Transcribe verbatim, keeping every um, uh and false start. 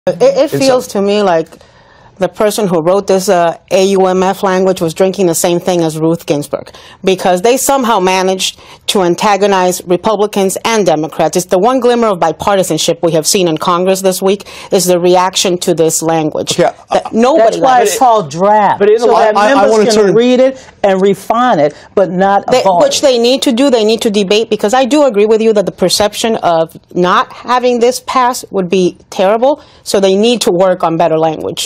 It, it feels to me like the person who wrote this uh, A U M F language was drinking the same thing as Ruth Ginsburg, because they somehow managed to antagonize Republicans and Democrats. It's the one glimmer of bipartisanship we have seen in Congress this week is the reaction to this language. Yeah, that nobody That's why likes. it's called draft, but so I, that I, members I want to can turn read it and refine it, but not They, abolish. which they need to do. They need to debate, because I do agree with you that the perception of not having this pass would be terrible, so they need to work on better language.